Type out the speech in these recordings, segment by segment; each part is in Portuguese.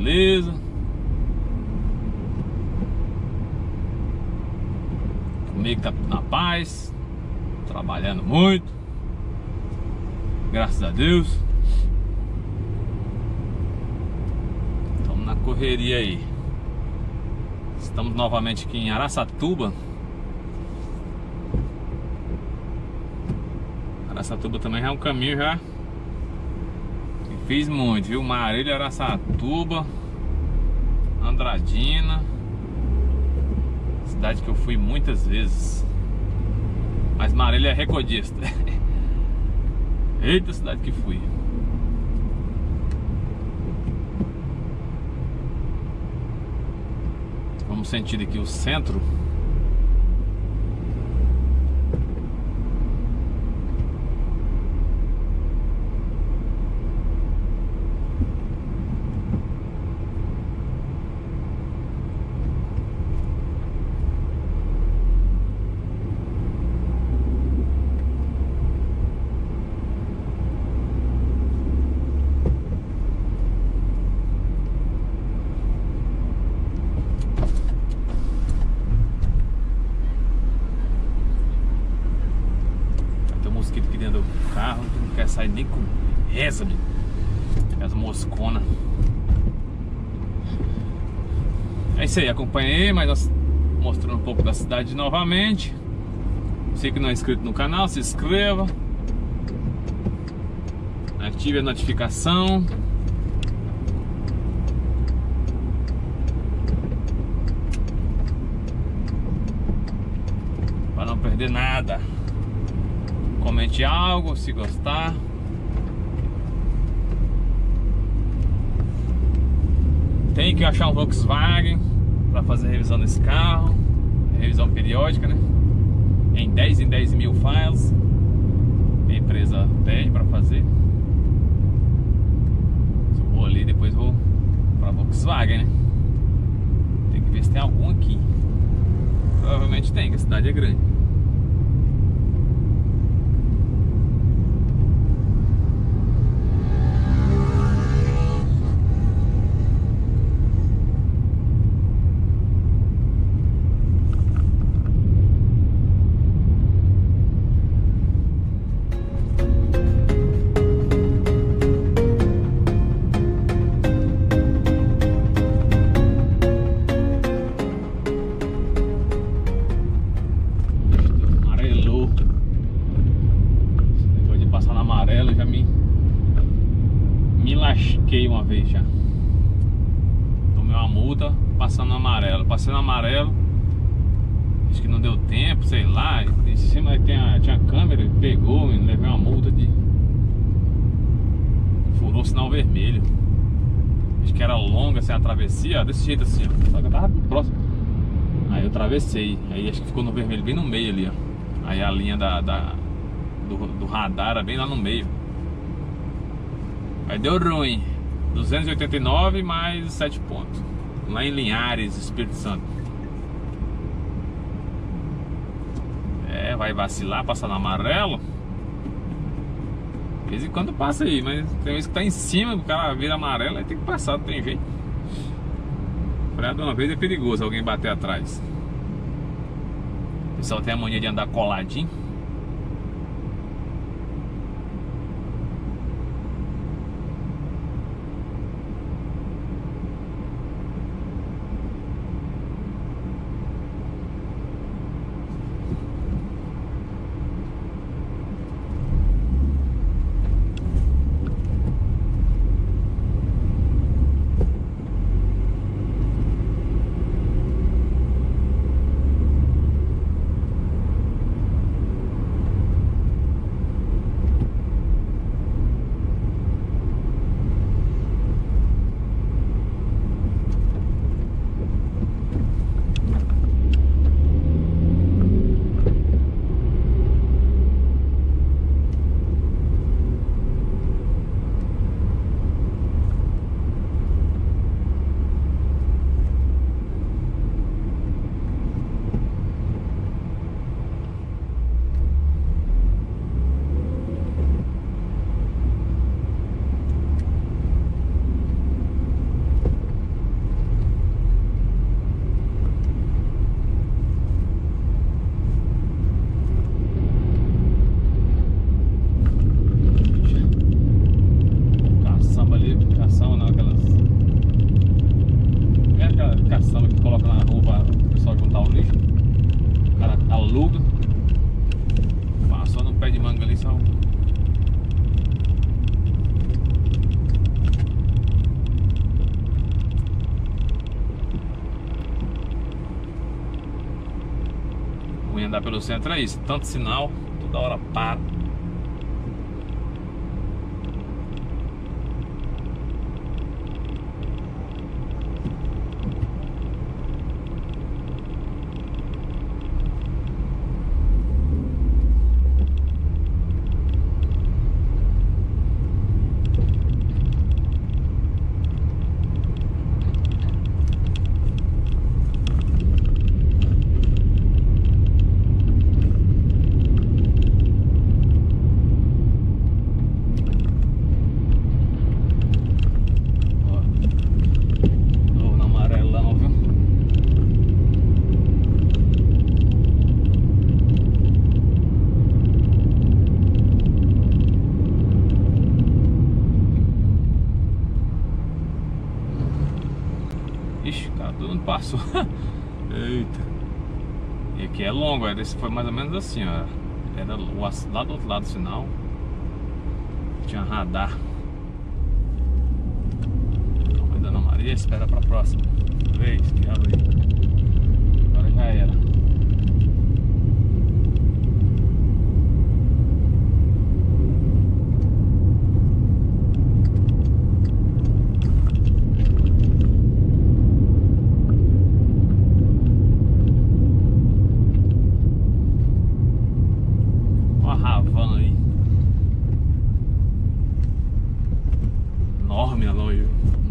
beleza. Comigo tá na paz, trabalhando muito, graças a Deus. Estamos na correria aí. Estamos novamente aqui em Araçatuba. Araçatuba também é um caminho já que fiz muito, viu? Marília, Araçatuba, Andradina, cidade que eu fui muitas vezes. Mas Marília é recordista. Eita, cidade que fui. Vamos sentir aqui o centro. Aqui dentro do carro, que não quer sair nem com reza, as mosconas. É isso aí, acompanhei, mas nós mostrando um pouco da cidade novamente. Você que não é inscrito no canal, se inscreva, ative a notificação. Para não perder nada. Comente algo se gostar. Tem que achar um Volkswagen para fazer revisão desse carro. Revisão periódica, né? Em 10 mil files. A empresa pede para fazer. Se eu vou ali, depois vou para Volkswagen, né? Tem que ver se tem algum aqui. Provavelmente tem, que a cidade é grande. Lasquei uma vez já. Tomei uma multa passando no amarelo. Passei no amarelo, acho que não deu tempo, sei lá. Em cima tinha câmera, pegou, me levei uma multa de. Furou o sinal vermelho. Acho que era longa assim, a travessia, desse jeito assim, ó. Só que eu tava próximo. Aí eu atravessei. Aí acho que ficou no vermelho bem no meio ali, ó. Aí a linha do radar era bem lá no meio. Aí deu ruim. 289 mais 7 pontos. Lá em Linhares, Espírito Santo. É, vai vacilar, passar no amarelo. De vez em quando passa aí, mas tem vez que tá em cima, o cara vira amarelo, aí tem que passar, não tem jeito. Frear de uma vez é perigoso alguém bater atrás. O pessoal tem a mania de andar coladinho. beluga. Passou no pé de manga ali, só. O andar pelo centro é isso, tanto sinal, toda hora para. Ixi, cara, todo mundo passou. Eita. E aqui é longo, esse foi mais ou menos assim, ó. Era lá do outro lado do sinal. Tinha radar. Calma, Dona Maria, espera pra próxima vez que abre. Agora já era. Enorme a loja.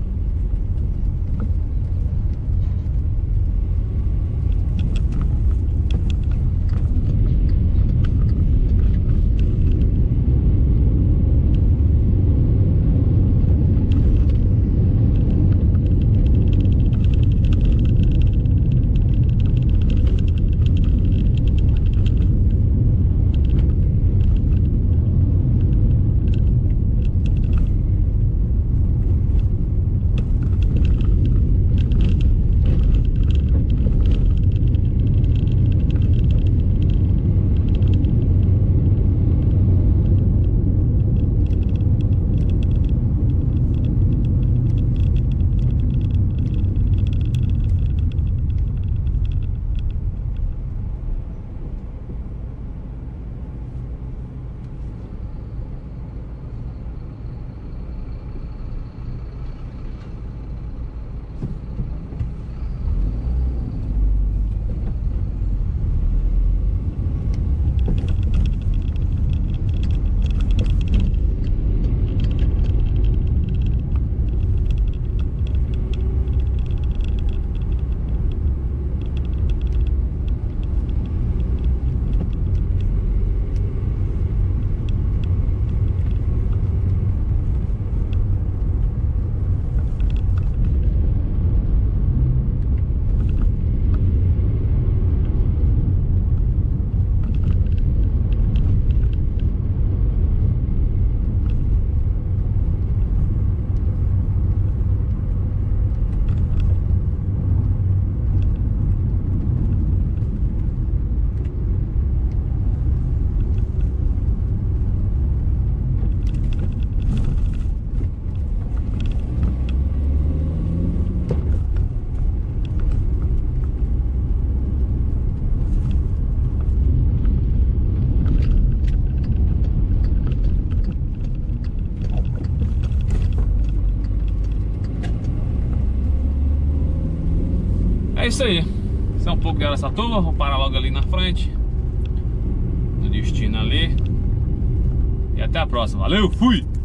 É isso aí. Isso é um pouco de Araçatuba. Vou parar logo ali na frente do destino ali. E até a próxima. Valeu, fui!